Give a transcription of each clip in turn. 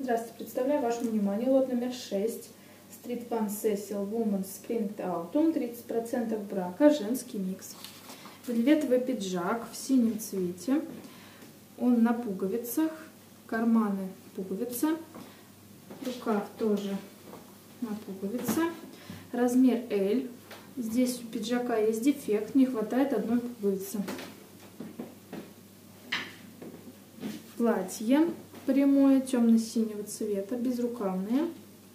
Здравствуйте, представляю вашему вниманию лот номер 6. Street One Cecil Women's Spring Autumn, 30% брака, женский микс. Вельветовый пиджак в синем цвете. Он на пуговицах, карманы пуговица, рукав тоже на пуговице. Размер L. Здесь у пиджака есть дефект, не хватает одной пуговицы. Платье прямое, темно-синего цвета, безрукавное.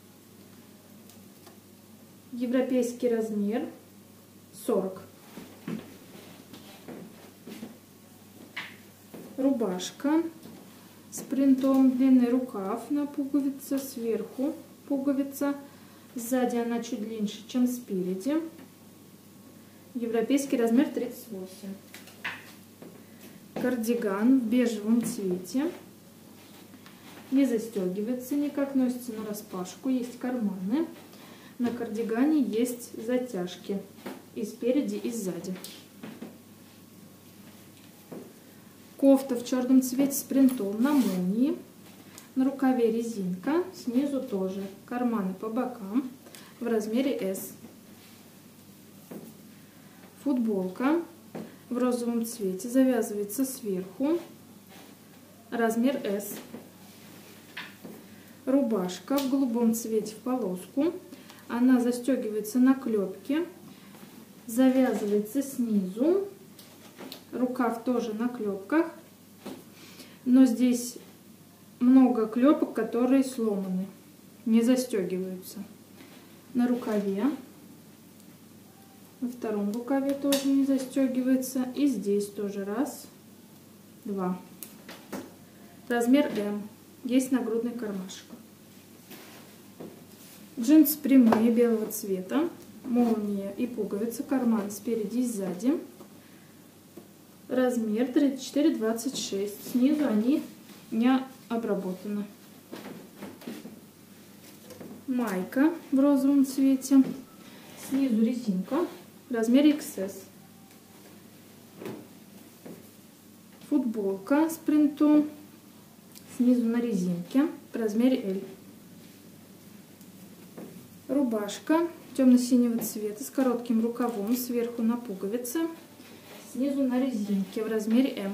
Европейский размер 40. Рубашка с принтом, длинный рукав на пуговице, сверху пуговица, сзади она чуть длиннее, чем спереди. Европейский размер 38. Кардиган в бежевом цвете. Не застегивается никак, носится на распашку, есть карманы. На кардигане есть затяжки и спереди, и сзади. Кофта в черном цвете с принтом на молнии. На рукаве резинка, снизу тоже. Карманы по бокам в размере S. Футболка в розовом цвете завязывается сверху. Размер S. Рубашка в голубом цвете в полоску. Она застегивается на клепке, завязывается снизу. Рукав тоже на клепках, но здесь много клепок, которые сломаны, не застегиваются. На рукаве, на втором рукаве тоже не застегивается, и здесь тоже раз, два. Размер М. Есть нагрудный кармашек. Джинсы прямые белого цвета, молния и пуговица, карман спереди и сзади. Размер 34-26. Снизу они не обработаны. Майка в розовом цвете. Снизу резинка. Размер XS. Футболка с принтом. Снизу на резинке. В размере L. Рубашка темно-синего цвета с коротким рукавом, сверху на пуговице, снизу на резинке в размере М.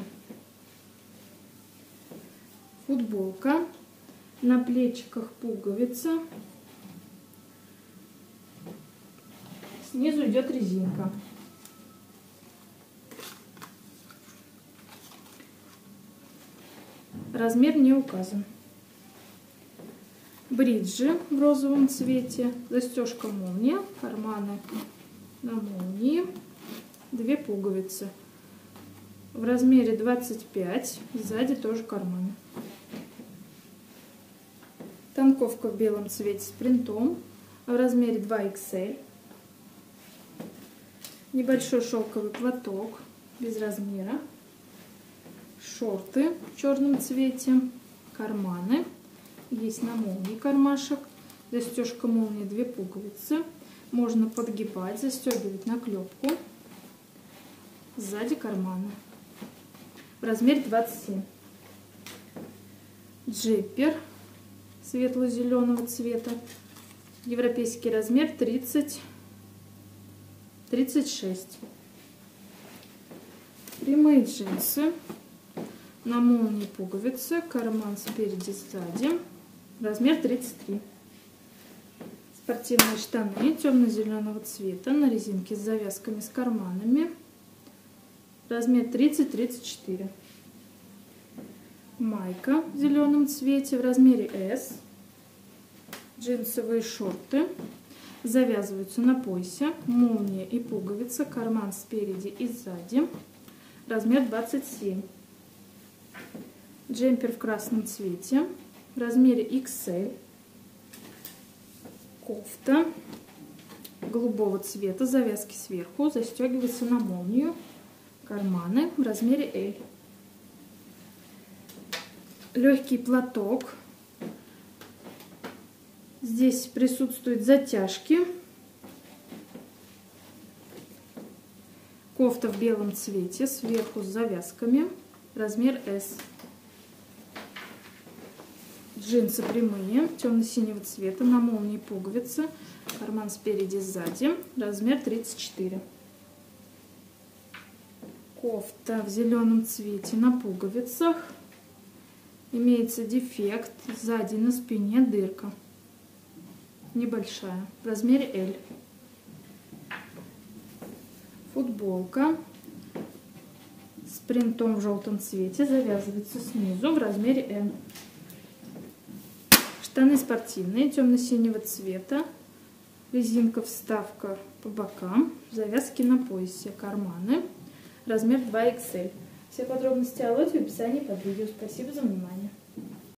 Футболка, на плечиках пуговица, снизу идет резинка. Размер не указан. Бриджи в розовом цвете, застежка молния, карманы на молнии, две пуговицы. В размере 25, сзади тоже карманы. Танковка в белом цвете с принтом, в размере 2XL. Небольшой шелковый платок без размера. Шорты в черном цвете, карманы. Есть на молнии кармашек, застежка молнии, две пуговицы. Можно подгибать, застегивать на клепку. Сзади карманы. В размере 27. Джемпер светло-зеленого цвета. Европейский размер 30-36. Прямые джинсы. На молнии пуговицы, карман спереди, сзади. Размер 33. Спортивные штаны темно-зеленого цвета на резинке с завязками, с карманами. Размер 30-34. Майка в зеленом цвете в размере S. Джинсовые шорты завязываются на поясе. Молния и пуговица, карман спереди и сзади. Размер 27. Джемпер в красном цвете в размере XL. Кофта голубого цвета, завязки сверху, застегивается на молнию, карманы в размере L. Легкий платок. Здесь присутствуют затяжки. Кофта в белом цвете, сверху с завязками, размер S. Джинсы прямые, темно-синего цвета, на молнии пуговицы, карман спереди и сзади, размер 34. Кофта в зеленом цвете на пуговицах. Имеется дефект, сзади на спине дырка. Небольшая, в размере L. Футболка с принтом в желтом цвете, завязывается снизу, в размере M. Штаны спортивные, темно-синего цвета, резинка вставка по бокам, завязки на поясе, карманы, размер 2XL. Все подробности о лоте в описании под видео. Спасибо за внимание.